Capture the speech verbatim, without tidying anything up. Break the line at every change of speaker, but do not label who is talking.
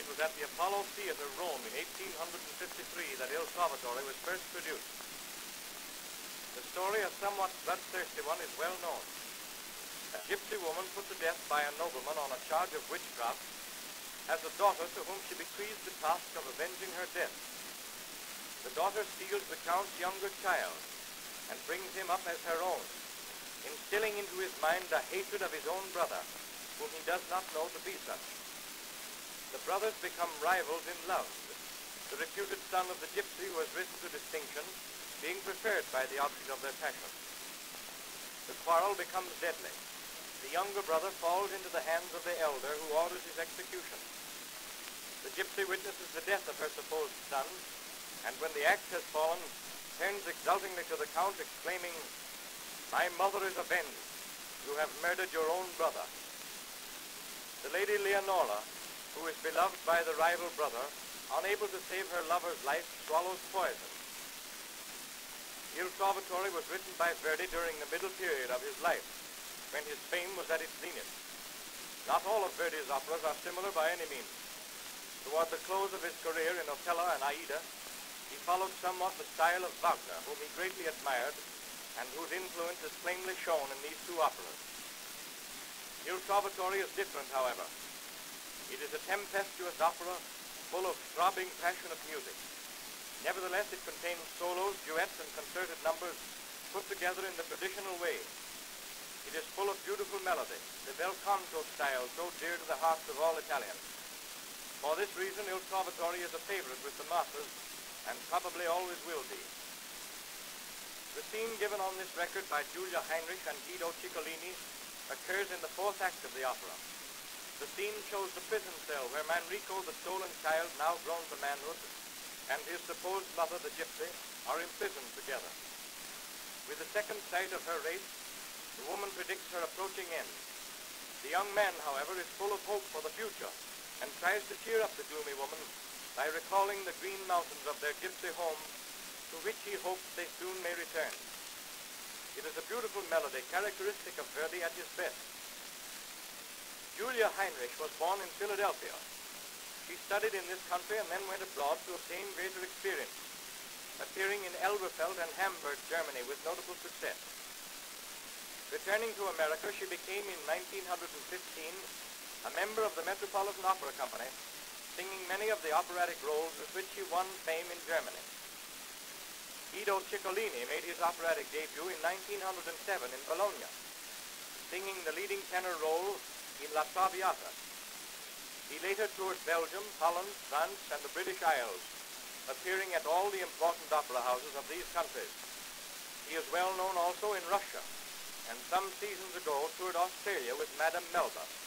it was at the Apollo Theater, Rome, in eighteen fifty-three that Il Trovatore was first produced. The story, a somewhat bloodthirsty one, is well known. A gypsy woman put to death by a nobleman on a charge of witchcraft has a daughter to whom she bequeaths the task of avenging her death. The daughter steals the Count's younger child and brings him up as her own, instilling into his mind a hatred of his own brother, whom he does not know to be such. The brothers become rivals in love. The reputed son of the gypsy who has risen to distinction being preferred by the object of their passion. The quarrel becomes deadly. The younger brother falls into the hands of the elder, who orders his execution. The gypsy witnesses the death of her supposed son, and when the axe has fallen, turns exultingly to the Count, exclaiming, "My mother is avenged. You have murdered your own brother." The Lady Leonora, who is beloved by the rival brother, unable to save her lover's life, swallows poison. Il Trovatore was written by Verdi during the middle period of his life, when his fame was at its zenith. Not all of Verdi's operas are similar by any means. Toward the close of his career in Othello and Aida, he followed somewhat the style of Wagner, whom he greatly admired, and whose influence is plainly shown in these two operas. Il Trovatore is different, however. It is a tempestuous opera full of throbbing, passionate music. Nevertheless, it contains solos, duets, and concerted numbers put together in the traditional way. It is full of beautiful melody, the bel canto style so dear to the hearts of all Italians. For this reason, Il Trovatore is a favorite with the masses, and probably always will be. The scene given on this record by Julia Heinrich and Guido Ciccolini occurs in the fourth act of the opera. The scene shows the prison cell where Manrico, the stolen child, now grown to manhood, and his supposed mother, the gypsy, are imprisoned together. With the second sight of her race, the woman predicts her approaching end. The young man, however, is full of hope for the future and tries to cheer up the gloomy woman by recalling the green mountains of their gypsy home, to which he hopes they soon may return. It is a beautiful melody characteristic of Verdi at his best. Julia Heinrich was born in Philadelphia. She studied in this country and then went abroad to obtain greater experience, appearing in Elberfeld and Hamburg, Germany, with notable success. Returning to America, she became in nineteen fifteen a member of the Metropolitan Opera Company, singing many of the operatic roles with which she won fame in Germany. Guido Ciccolini made his operatic debut in nineteen oh seven in Bologna, singing the leading tenor role in La Traviata. He later toured Belgium, Holland, France, and the British Isles, appearing at all the important opera houses of these countries. He is well known also in Russia, and some seasons ago toured Australia with Madame Melba.